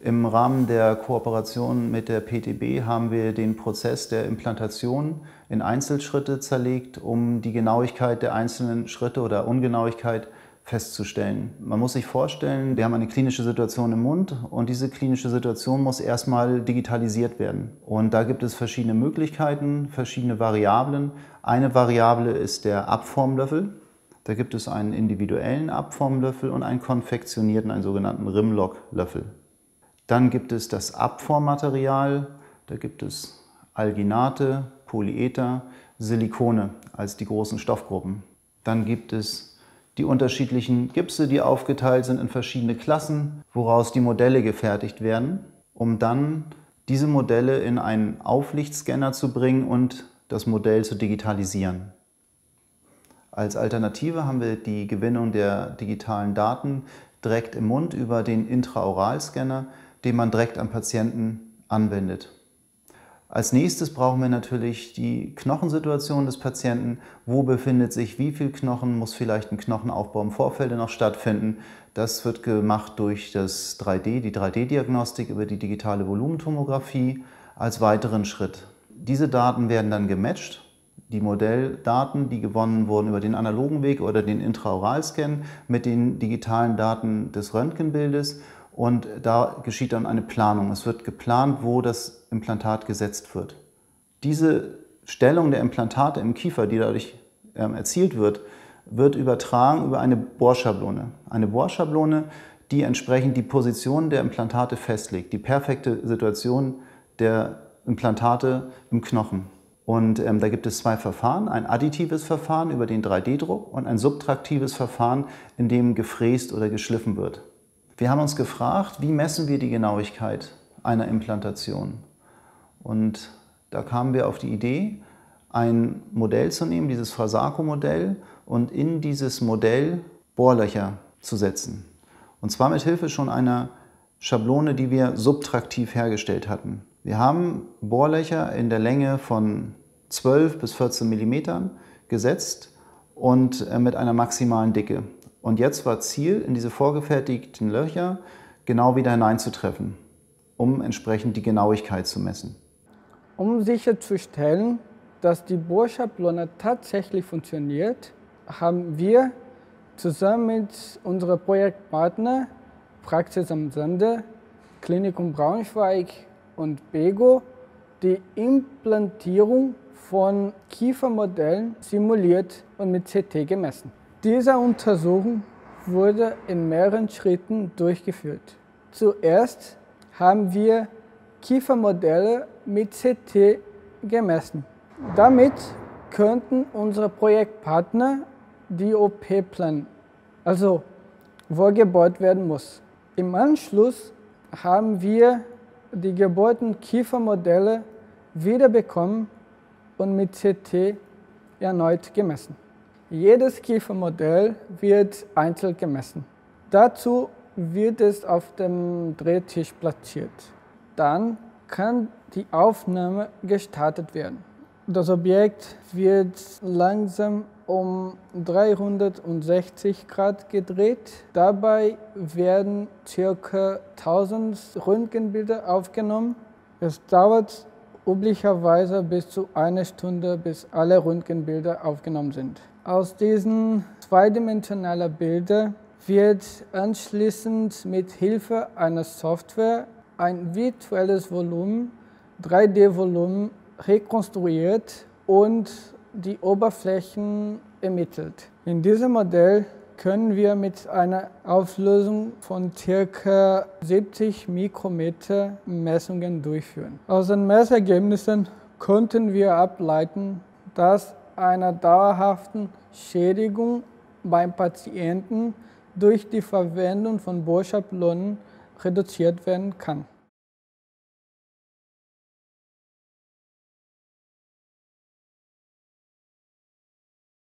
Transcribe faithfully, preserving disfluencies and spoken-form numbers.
Im Rahmen der Kooperation mit der P T B haben wir den Prozess der Implantation in Einzelschritte zerlegt, um die Genauigkeit der einzelnen Schritte oder Ungenauigkeit festzustellen. Man muss sich vorstellen, wir haben eine klinische Situation im Mund und diese klinische Situation muss erstmal digitalisiert werden. Und da gibt es verschiedene Möglichkeiten, verschiedene Variablen. Eine Variable ist der Abformlöffel. Da gibt es einen individuellen Abformlöffel und einen konfektionierten, einen sogenannten Rimlock-Löffel. Dann gibt es das Abformmaterial, da gibt es Alginate, Polyether, Silikone als die großen Stoffgruppen. Dann gibt es die unterschiedlichen Gipse, die aufgeteilt sind in verschiedene Klassen, woraus die Modelle gefertigt werden, um dann diese Modelle in einen Auflichtscanner zu bringen und das Modell zu digitalisieren. Als Alternative haben wir die Gewinnung der digitalen Daten direkt im Mund über den Intraoralscanner, den man direkt am Patienten anwendet. Als nächstes brauchen wir natürlich die Knochensituation des Patienten. Wo befindet sich wie viel Knochen? Muss vielleicht ein Knochenaufbau im Vorfeld noch stattfinden? Das wird gemacht durch das drei D, die drei D-Diagnostik über die digitale Volumentomographie als weiteren Schritt. Diese Daten werden dann gematcht. Die Modelldaten, die gewonnen wurden über den analogen Weg oder den Intraoralscan mit den digitalen Daten des Röntgenbildes. Und da geschieht dann eine Planung. Es wird geplant, wo das Implantat gesetzt wird. Diese Stellung der Implantate im Kiefer, die dadurch ähm, erzielt wird, wird übertragen über eine Bohrschablone. Eine Bohrschablone, die entsprechend die Position der Implantate festlegt, die perfekte Situation der Implantate im Knochen. Und ähm, da gibt es zwei Verfahren, ein additives Verfahren über den drei D-Druck und ein subtraktives Verfahren, in dem gefräst oder geschliffen wird. Wir haben uns gefragt, wie messen wir die Genauigkeit einer Implantation? Und da kamen wir auf die Idee, ein Modell zu nehmen, dieses Frasaco-Modell, und in dieses Modell Bohrlöcher zu setzen. Und zwar mit Hilfe schon einer Schablone, die wir subtraktiv hergestellt hatten. Wir haben Bohrlöcher in der Länge von zwölf bis vierzehn Millimetern gesetzt und mit einer maximalen Dicke. Und jetzt war Ziel, in diese vorgefertigten Löcher genau wieder hineinzutreffen, um entsprechend die Genauigkeit zu messen. Um sicherzustellen, dass die Bohrschablone tatsächlich funktioniert, haben wir zusammen mit unserem Projektpartner Praxis am Sande, Klinikum Braunschweig und BEGO die Implantierung von Kiefermodellen simuliert und mit C T gemessen. Diese Untersuchung wurde in mehreren Schritten durchgeführt. Zuerst haben wir Kiefermodelle mit C T gemessen. Damit könnten unsere Projektpartner die O P planen, also wo gebohrt werden muss. Im Anschluss haben wir die gebohrten Kiefermodelle wiederbekommen und mit C T erneut gemessen. Jedes Kiefermodell wird einzeln gemessen. Dazu wird es auf dem Drehtisch platziert. Dann kann die Aufnahme gestartet werden. Das Objekt wird langsam um dreihundertsechzig Grad gedreht. Dabei werden ca. tausend Röntgenbilder aufgenommen. Es dauert üblicherweise bis zu einer Stunde, bis alle Röntgenbilder aufgenommen sind. Aus diesen zweidimensionalen Bildern wird anschließend mit Hilfe einer Software ein virtuelles Volumen, drei D-Volumen, rekonstruiert und die Oberflächen ermittelt. In diesem Modell können wir mit einer Auflösung von ca. siebzig Mikrometer Messungen durchführen. Aus den Messergebnissen konnten wir ableiten, dass eine dauerhafte Schädigung beim Patienten durch die Verwendung von Bohrschablonen reduziert werden kann.